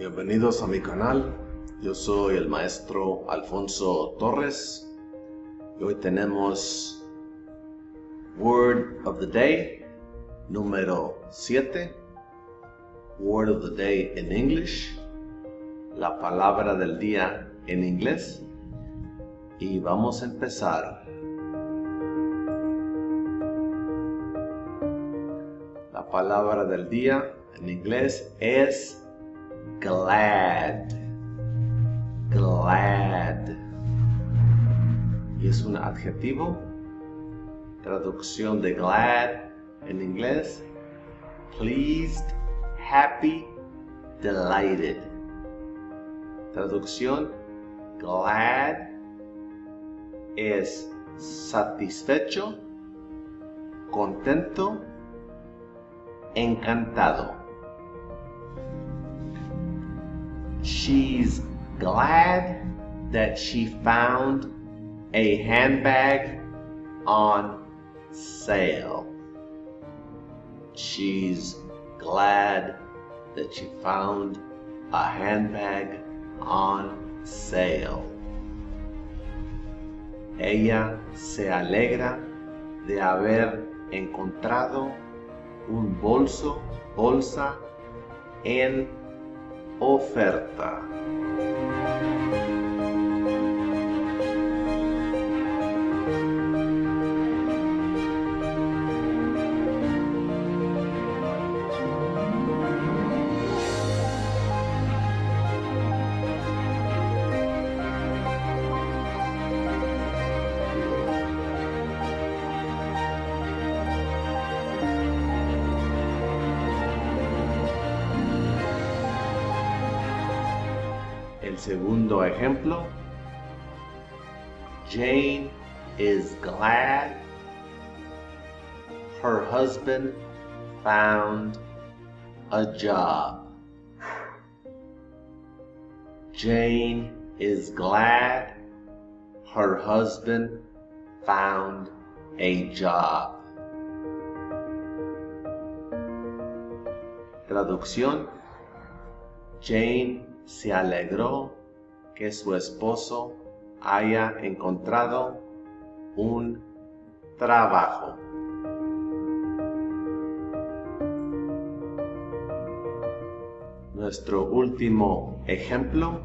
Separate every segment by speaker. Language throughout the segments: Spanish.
Speaker 1: Bienvenidos a mi canal. Yo soy el maestro Alfonso Torres y hoy tenemos Word of the Day número 7. Word of the Day in English, la palabra del día en inglés, y vamos a empezar. La palabra del día en inglés es glad. Glad. Y es un adjetivo. Traducción de glad en inglés: pleased, happy, delighted. Traducción: glad es satisfecho, contento, encantado. She's glad that she found a handbag on sale. She's glad that she found a handbag on sale. Ella se alegra de haber encontrado un bolsa en oferta. El segundo ejemplo: Jane is glad her husband found a job. Jane is glad her husband found a job. Traducción: Jane se alegró que su esposo haya encontrado un trabajo. Nuestro último ejemplo: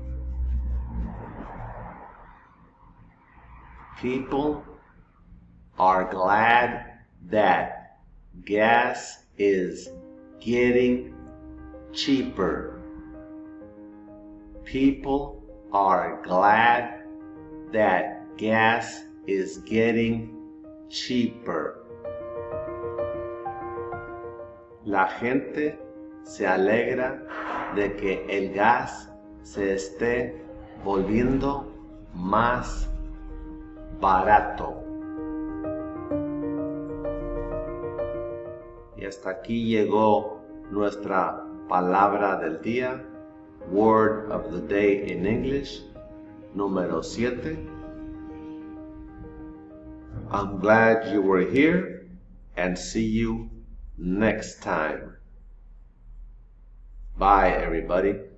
Speaker 1: people are glad that gas is getting cheaper. People are glad that gas is getting cheaper. La gente se alegra de que el gas se esté volviendo más barato. Y hasta aquí llegó nuestra palabra del día, Word of the Day in English, número 7. I'm glad you were here, and see you next time. Bye, everybody.